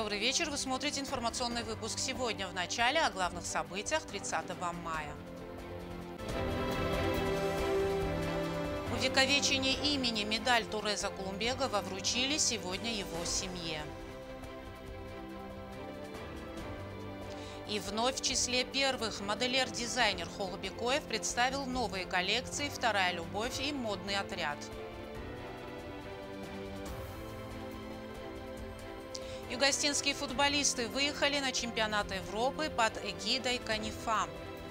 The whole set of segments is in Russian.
Добрый вечер. Вы смотрите информационный выпуск сегодня. В начале о главных событиях 30 мая. Увековечение имени медаль Туреза Кулумбегова вручили сегодня его семье. И вновь в числе первых модельер-дизайнер Холобекоев представил новые коллекции «Вторая любовь» и «Модный отряд». Югостинские футболисты выехали на чемпионат Европы под эгидой Канифа.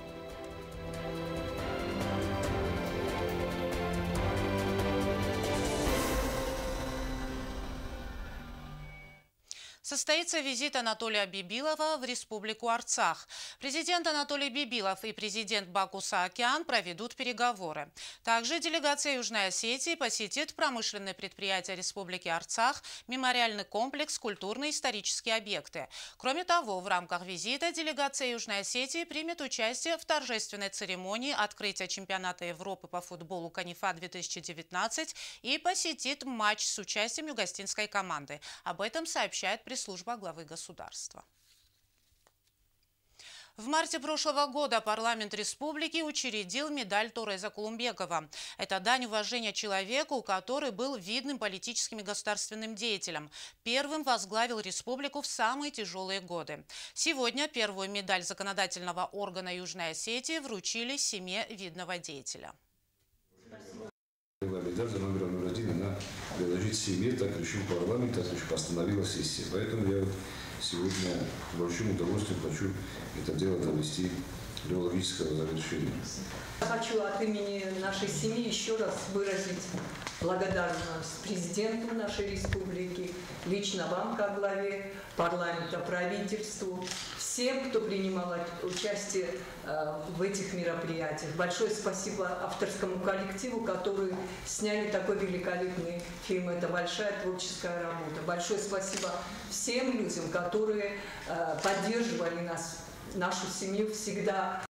Состоится визит Анатолия Бибилова в Республику Арцах. Президент Анатолий Бибилов и президент Баку Саакян проведут переговоры. Также делегация Южной Осетии посетит промышленные предприятия Республики Арцах, мемориальный комплекс, культурные и исторические объекты. Кроме того, в рамках визита делегация Южной Осетии примет участие в торжественной церемонии открытия чемпионата Европы по футболу Канифа-2019 и посетит матч с участием югостинской команды. Об этом сообщает пресс-служба главы государства. В марте прошлого года парламент республики учредил медаль Туреза Кулумбегова. Это дань уважения человеку, который был видным политическим и государственным деятелем. Первым возглавил республику в самые тяжелые годы. Сегодня первую медаль законодательного органа Южной Осетии вручили семье видного деятеля. Медаль за номером 1, она принадлежит семье, так решил парламент, так постановила сессия. Поэтому я сегодня с большим удовольствием хочу это дело довести до логического завершения. Хочу от имени нашей семьи еще раз выразить благодарность президенту нашей республики, лично вам, как главе парламента, правительству, всем, кто принимал участие в этих мероприятиях. Большое спасибо авторскому коллективу, которые сняли такой великолепный фильм. Это большая творческая работа. Большое спасибо всем людям, которые поддерживали нас, нашу семью всегда.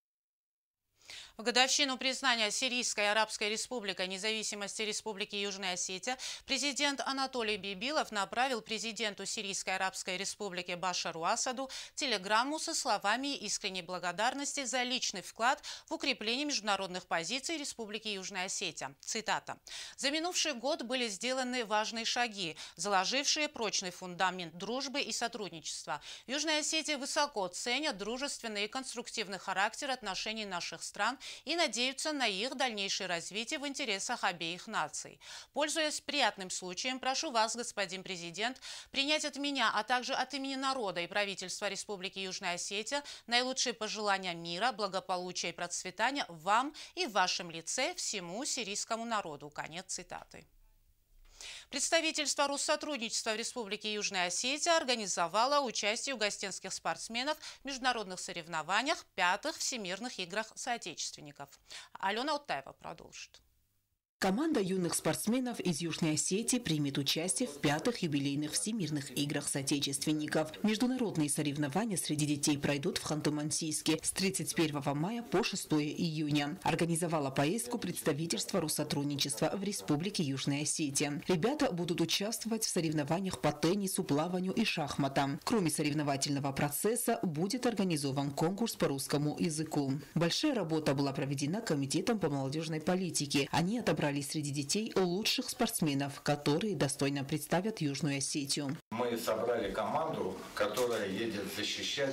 В годовщину признания Сирийской Арабской Республикой независимости Республики Южная Осетия президент Анатолий Бибилов направил президенту Сирийской Арабской Республики Башару Асаду телеграмму со словами искренней благодарности за личный вклад в укрепление международных позиций Республики Южная Осетия. Цитата. «За минувший год были сделаны важные шаги, заложившие прочный фундамент дружбы и сотрудничества. Южная Осетия высоко ценит дружественный и конструктивный характер отношений наших стран и надеются на их дальнейшее развитие в интересах обеих наций. Пользуясь приятным случаем, прошу вас, господин президент, принять от меня, а также от имени народа и правительства Республики Южная Осетия наилучшие пожелания мира, благополучия и процветания вам и в вашем лице всему сирийскому народу». Конец цитаты. Представительство Россотрудничества в Республике Южная Осетия организовало участие югостинских спортсменов в международных соревнованиях 5-х Всемирных играх соотечественников. Алена Оттаева продолжит. Команда юных спортсменов из Южной Осетии примет участие в 5-х юбилейных Всемирных играх соотечественников. Международные соревнования среди детей пройдут в Ханты-Мансийске с 31 мая по 6 июня. Организовала поездку представительство Россотрудничества в Республике Южная Осетия. Ребята будут участвовать в соревнованиях по теннису, плаванию и шахматам. Кроме соревновательного процесса будет организован конкурс по русскому языку. Большая работа была проведена Комитетом по молодежной политике. Они отобрали среди детей лучших спортсменов, которые достойно представят Южную Осетию. Мы собрали команду, которая едет защищать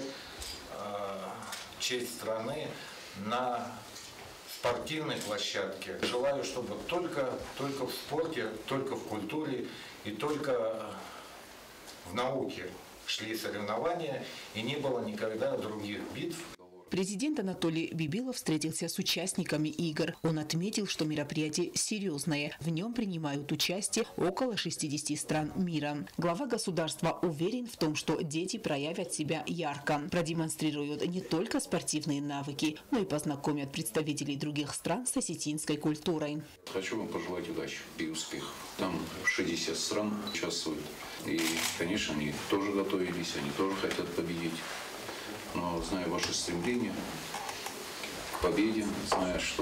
честь страны на спортивной площадке. Желаю, чтобы только в спорте, только в культуре и только в науке шли соревнования и не было никогда других битв. Президент Анатолий Бибилов встретился с участниками игр. Он отметил, что мероприятие серьезное. В нем принимают участие около 60 стран мира. Глава государства уверен в том, что дети проявят себя ярко, продемонстрируют не только спортивные навыки, но и познакомят представителей других стран с осетинской культурой. Хочу вам пожелать удачи и успехов. Там 60 стран участвуют. И, конечно, они тоже готовились, они тоже хотят победить. Но зная ваше стремление к победе, зная, что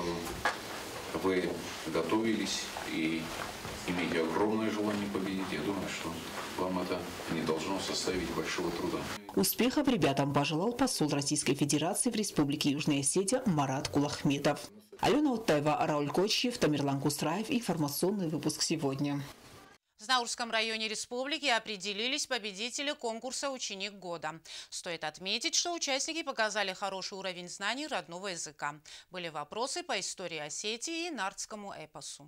вы готовились и имеете огромное желание победить, я думаю, что вам это не должно составить большого труда. Успехов ребятам пожелал посол Российской Федерации в Республике Южная Осетия Марат Кулахметов. Алена Уттаева, Рауль Кочьев, Тамерлан Кустраев. Информационный выпуск сегодня. В Знаурском районе республики определились победители конкурса «Ученик года». Стоит отметить, что участники показали хороший уровень знаний родного языка. Были вопросы по истории Осетии и нардскому эпосу.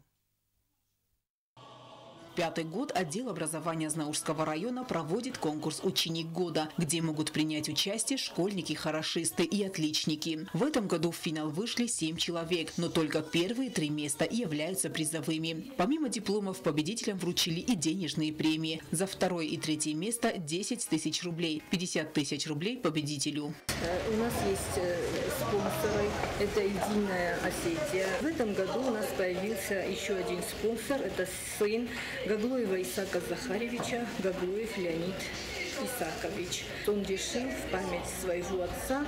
Пятый год отдел образования Знаурского района проводит конкурс «Ученик года», где могут принять участие школьники, хорошисты и отличники. В этом году в финал вышли 7 человек, но только первые 3 места являются призовыми. Помимо дипломов победителям вручили и денежные премии. За 2 и 3 место 10 тысяч рублей, 50 тысяч рублей победителю. У нас есть спонсоры, это «Единая Осетия». В этом году у нас появился еще один спонсор, это сын Гаглоева Исаака Захаревича, Гаглоев Леонид Исаакович. Он решил в память своего отца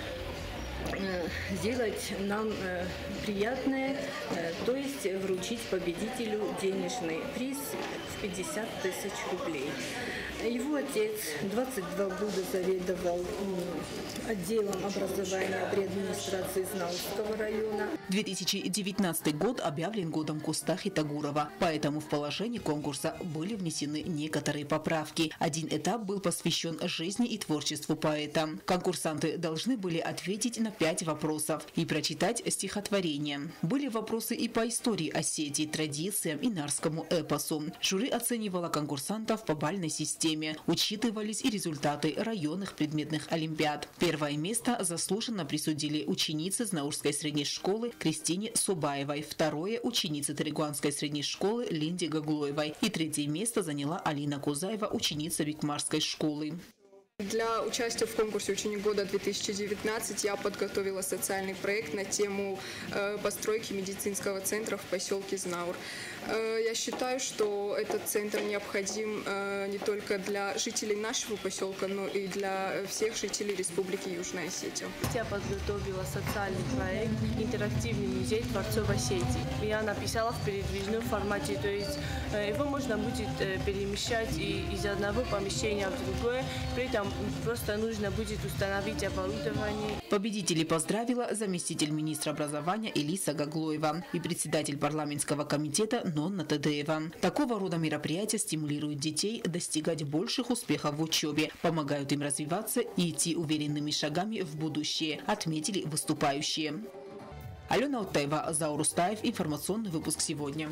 сделать нам приятное, то есть вручить победителю денежный приз в 50 тысяч рублей. Его отец 22 года заведовал отделом образования при администрации Знаурского района. 2019 год объявлен годом Кустахи Тагурова, поэтому в положение конкурса были внесены некоторые поправки. Один этап был посвящен жизни и творчеству поэта. Конкурсанты должны были ответить на 5 вопросов и прочитать стихотворение. Были вопросы и по истории Осетии, традициям и нардскому эпосу. Жюри оценивало конкурсантов по бальной системе. Учитывались и результаты районных предметных олимпиад. Первое место заслуженно присудили ученицы Знаурской средней школы Кристине Субаевой, второе – ученице Таригуанской средней школы Линде Гаглоевой и 3 место заняла Алина Кузаева, ученица Викмарской школы. Для участия в конкурсе «Ученик года 2019» я подготовила социальный проект на тему постройки медицинского центра в поселке Знаур. Я считаю, что этот центр необходим не только для жителей нашего поселка, но и для всех жителей Республики Южная Осетия. Я подготовила социальный проект «Интерактивный музей творцов Осетии». Я написала в передвижном формате, то есть его можно будет перемещать из одного помещения в другое, при этом просто нужно будет установить оборудование. Победителей поздравила заместитель министра образования Элиса Гаглоева и председатель парламентского комитета Нонна Тедеева. Такого рода мероприятия стимулируют детей достигать больших успехов в учебе, помогают им развиваться и идти уверенными шагами в будущее, отметили выступающие. Алена Уттаева, Заур Устаев. Информационный выпуск сегодня.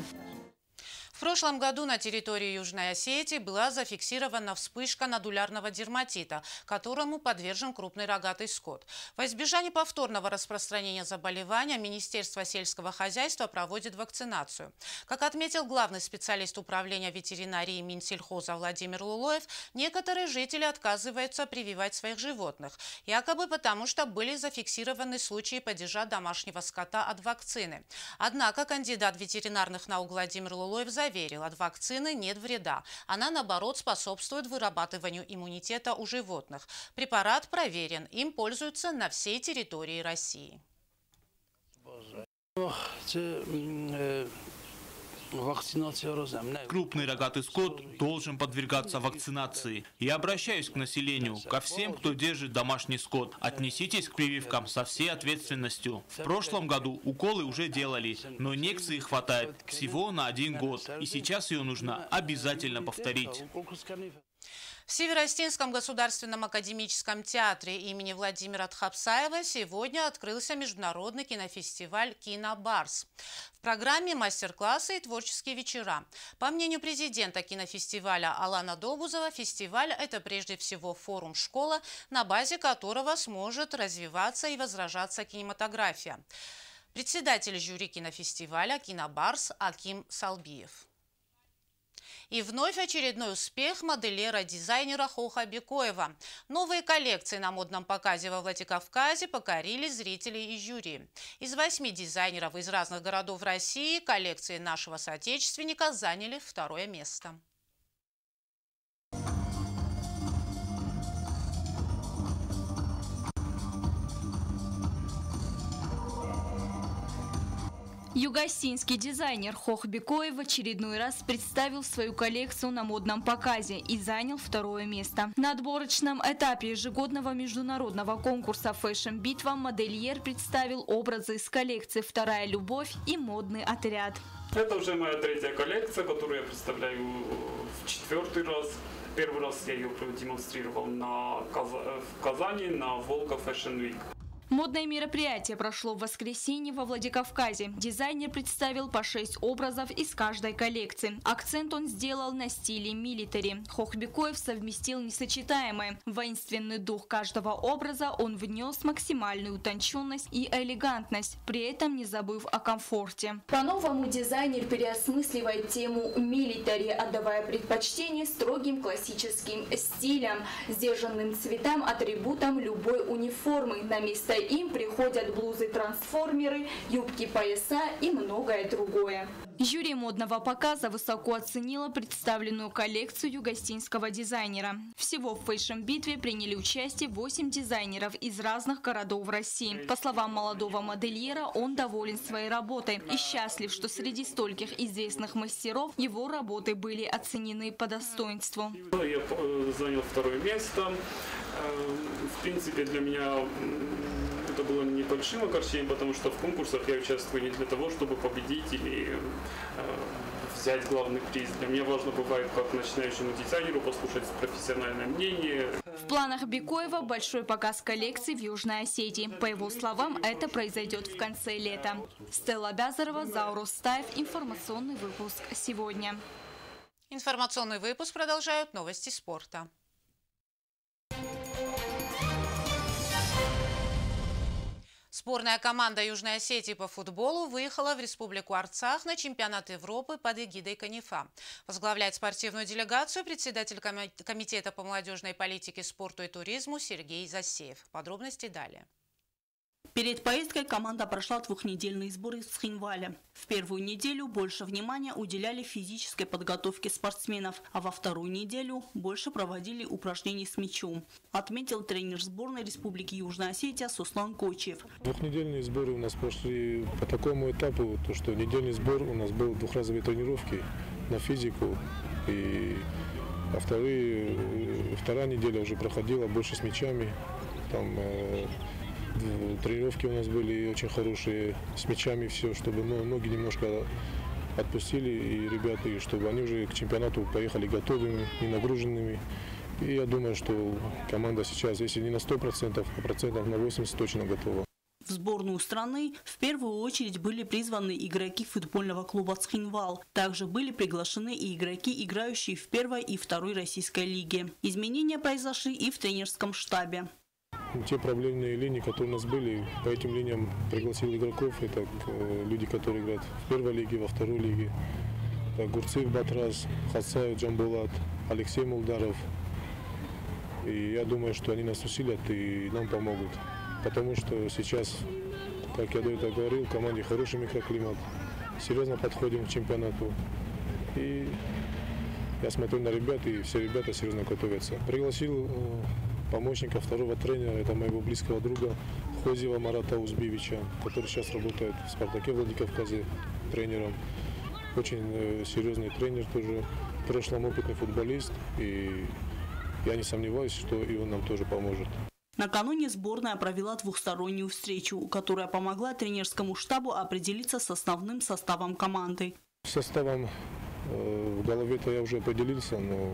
В прошлом году на территории Южной Осетии была зафиксирована вспышка нодулярного дерматита, которому подвержен крупный рогатый скот. Во избежание повторного распространения заболевания Министерство сельского хозяйства проводит вакцинацию. Как отметил главный специалист управления ветеринарии Минсельхоза Владимир Лулоев, некоторые жители отказываются прививать своих животных, якобы потому, что были зафиксированы случаи падежа домашнего скота от вакцины. Однако кандидат ветеринарных наук Владимир Лулоев заверил, от вакцины нет вреда. Она, наоборот, способствует вырабатыванию иммунитета у животных. Препарат проверен. Им пользуются на всей территории России. Крупный рогатый скот должен подвергаться вакцинации. Я обращаюсь к населению, ко всем, кто держит домашний скот. Отнеситесь к прививкам со всей ответственностью. В прошлом году уколы уже делали, но инъекции хватает всего на 1 год. И сейчас ее нужно обязательно повторить. В Северостинском государственном академическом театре имени Владимира Тхапсаева сегодня открылся международный кинофестиваль «Кинобарс». В программе мастер-классы и творческие вечера. По мнению президента кинофестиваля Алана Добузова, фестиваль – это прежде всего форум-школа, на базе которого сможет развиваться и возрождаться кинематография. Председатель жюри кинофестиваля «Кинобарс» Аким Салбиев. И вновь очередной успех модельера-дизайнера Хоха Бекоева. Новые коллекции на модном показе во Владикавказе покорили зрителей и жюри. Из 8 дизайнеров из разных городов России коллекции нашего соотечественника заняли 2-е место. Югостинский дизайнер Хох Бекоев в очередной раз представил свою коллекцию на модном показе и занял второе место. На отборочном этапе ежегодного международного конкурса Fashion Битва модельер представил образы из коллекции «Вторая любовь» и «Модный отряд». Это уже моя третья коллекция, которую я представляю в четвертый раз. Первый раз я ее продемонстрировал в Казани на Волга Fashion Week. Модное мероприятие прошло в воскресенье во Владикавказе. Дизайнер представил по 6 образов из каждой коллекции. Акцент он сделал на стиле милитари. Хох Бекоев совместил несочетаемое. В воинственный дух каждого образа он внес максимальную утонченность и элегантность, при этом не забыв о комфорте. По-новому дизайнер переосмысливает тему милитари, отдавая предпочтение строгим классическим стилям, сдержанным цветам, атрибутам любой униформы. На место им приходят блузы-трансформеры, юбки-пояса и многое другое. Жюри модного показа высоко оценило представленную коллекцию югостинского дизайнера. Всего в фэшн-битве приняли участие 8 дизайнеров из разных городов России. По словам молодого модельера, он доволен своей работой и счастлив, что среди стольких известных мастеров его работы были оценены по достоинству. Я занял второе место. В принципе, для меня это было небольшим огорчением, потому что в конкурсах я участвую не для того, чтобы победить или взять главный приз. Для меня важно бывает, как начинающему дизайнеру, послушать профессиональное мнение. В планах Бекоева большой показ коллекций в Южной Осетии. По его словам, это произойдет в конце лета. Стелла Бязарова, Заурус Стаев. Информационный выпуск сегодня. Информационный выпуск продолжают новости спорта. Сборная команда Южной Осетии по футболу выехала в Республику Арцах на чемпионат Европы под эгидой КНИФА. Возглавляет спортивную делегацию председатель Комитета по молодежной политике, спорту и туризму Сергей Засеев. Подробности далее. Перед поездкой команда прошла двухнедельные сборы в Схинвале. В первую неделю больше внимания уделяли физической подготовке спортсменов, а во вторую неделю больше проводили упражнений с мячом, отметил тренер сборной Республики Южная Осетия Суслан Кочев. Двухнедельные сборы у нас прошли по такому этапу, то что недельный сбор у нас был двухразовые тренировки на физику, а вторая неделя уже проходила больше с мячами. Там тренировки у нас были очень хорошие, с мячами все, чтобы ноги немножко отпустили, и ребята, и чтобы они уже к чемпионату поехали готовыми и нагруженными. И я думаю, что команда сейчас, если не на 100%, а процентов на 80% точно готова. В сборную страны в первую очередь были призваны игроки футбольного клуба «Схинвал». Также были приглашены и игроки, играющие в первой и второй российской лиге. Изменения произошли и в тренерском штабе. Те проблемные линии, которые у нас были, по этим линиям пригласил игроков. Это люди, которые играют в первой лиге, во второй лиге. Это Гурцев Батрас, Хасаев Джамбулат, Алексей Мулдаров. И я думаю, что они нас усилят и нам помогут. Потому что сейчас, как я до этого говорил, в команде хороший микроклимат. Серьезно подходим к чемпионату. И я смотрю на ребят, и все ребята серьезно готовятся. Пригласил помощника второго тренера, это моего близкого друга Хозева Марата Узбевича, который сейчас работает в «Спартаке» Владикавказе тренером. Очень серьезный тренер тоже, в прошлом опытный футболист, и я не сомневаюсь, что и он нам тоже поможет. Накануне сборная провела двухстороннюю встречу, которая помогла тренерскому штабу определиться с основным составом команды. Составом в голове-то я уже определился, но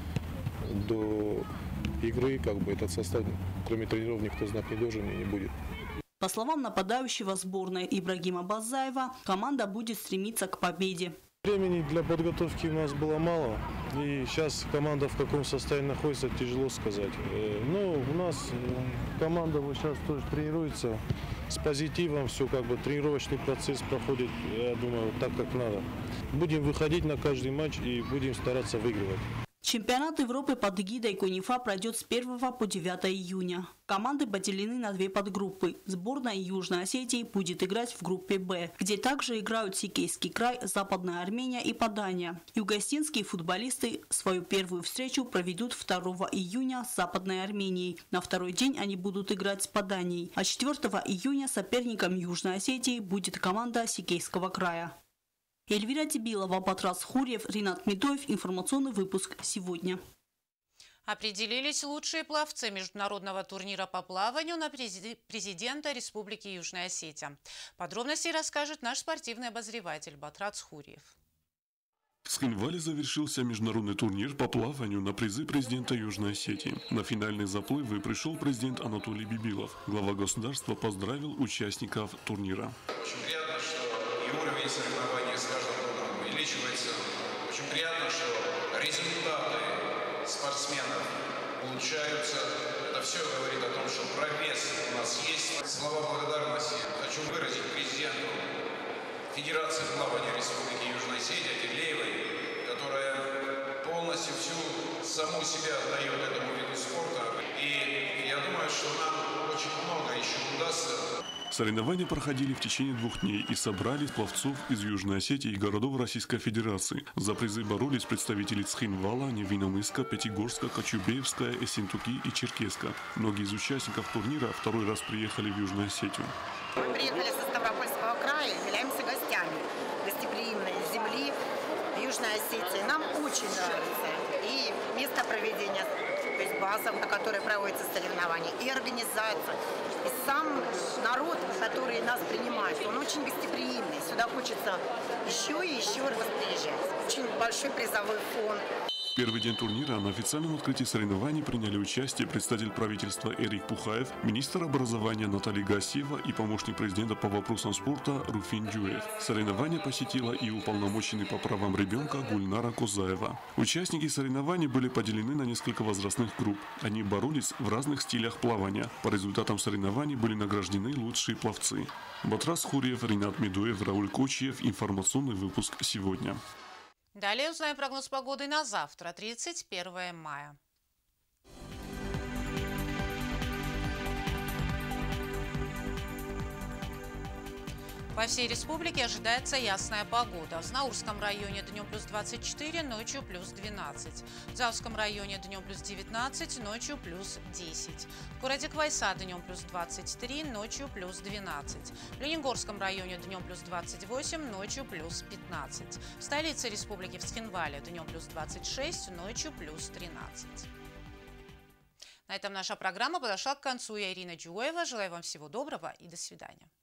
до игры этот состав, кроме тренеров, никто знать не должен и не будет. По словам нападающего сборной Ибрагима Базаева, команда будет стремиться к победе. Времени для подготовки у нас было мало, и сейчас команда в каком состоянии находится, тяжело сказать. Но у нас команда вот сейчас тоже тренируется с позитивом, все тренировочный процесс проходит, я думаю, так как надо. Будем выходить на каждый матч и будем стараться выигрывать. Чемпионат Европы под эгидой КУНИФА пройдет с 1 по 9 июня. Команды поделены на две подгруппы. Сборная Южной Осетии будет играть в группе «Б», где также играют Сикейский край, Западная Армения и Падания. Югосинские футболисты свою первую встречу проведут 2 июня с Западной Арменией. На второй день они будут играть с Паданией. А 4 июня соперником Южной Осетии будет команда Сикейского края. Эльвира Тибилова, Батрас Хурьев, Ринат Медоев. Информационный выпуск сегодня. Определились лучшие пловцы международного турнира по плаванию на президента Республики Южная Осетия. Подробности расскажет наш спортивный обозреватель Батрас Хурьев. В Схинвале завершился международный турнир по плаванию на призы президента Южной Осетии. На финальные заплывы пришел президент Анатолий Бибилов. Глава государства поздравил участников турнира. Очень приятно, что и уровень соревнований с каждым годом увеличивается. Очень приятно, что результаты спортсменов улучшаются. Это все говорит о том, что прогресс у нас есть. Слова благодарности хочу выразить президенту Федерации плавания Республики Южная Осетия Тиглеевой, которая полностью всю саму себя отдает этому виду спорта. И я думаю, что нам очень много еще удастся. Соревнования проходили в течение 2 дней и собрали пловцов из Южной Осетии и городов Российской Федерации. За призы боролись представители Схинвала, Невиномысска, Пятигорска, Кочубеевска, Ессентуки и Черкесска. Многие из участников турнира второй раз приехали в Южную Осетию. Мы приехали со Ставропольского края, являемся гостями гостеприимной земли Южной Осетии. Нам очень нравится и место проведения, то есть база, на которой проводятся соревнования, и организация. И сам народ, который нас принимает, он очень гостеприимный. Сюда хочется еще и еще раз приезжать. Очень большой призовой фонд. В первый день турнира на официальном открытии соревнований приняли участие представитель правительства Эрик Пухаев, министр образования Наталья Гасиева и помощник президента по вопросам спорта Руфин Дюев. Соревнования посетила и уполномоченный по правам ребенка Гульнара Козаева. Участники соревнований были поделены на несколько возрастных групп. Они боролись в разных стилях плавания. По результатам соревнований были награждены лучшие пловцы. Батрас Хурьев, Ринат Медоев, Рауль Кочиев. Информационный выпуск сегодня. Далее узнаем прогноз погоды на завтра, 31 мая. По всей республике ожидается ясная погода. В Знаурском районе днем плюс 24, ночью плюс 12. В Завском районе днем плюс 19, ночью плюс 10. В городе Квайса днем плюс 23, ночью плюс 12. В Ленингорском районе днем плюс 28, ночью плюс 15. В столице республики в Схинвале днем плюс 26, ночью плюс 13. На этом наша программа подошла к концу. Я Ирина Джуева. Желаю вам всего доброго и до свидания.